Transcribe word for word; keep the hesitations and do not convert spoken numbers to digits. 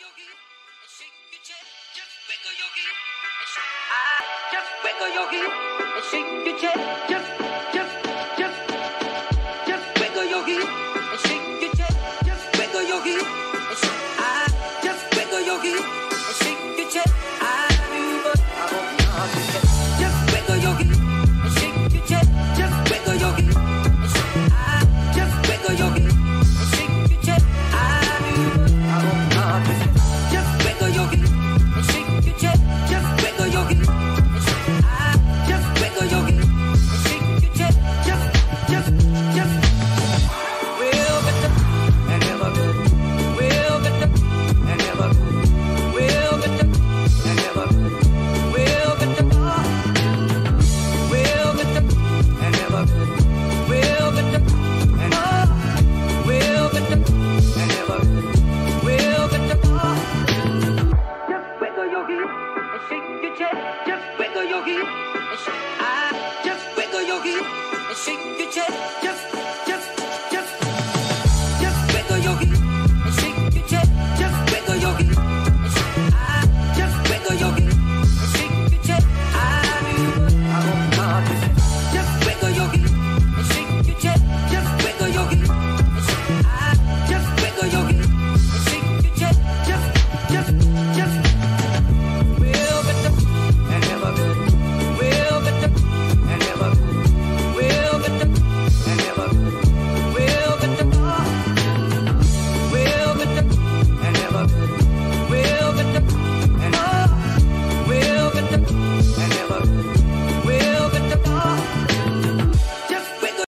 your hip and shake your chest. Just wiggle your hip and shake. Ah, just wiggle your hip and shake your chest. Just, just.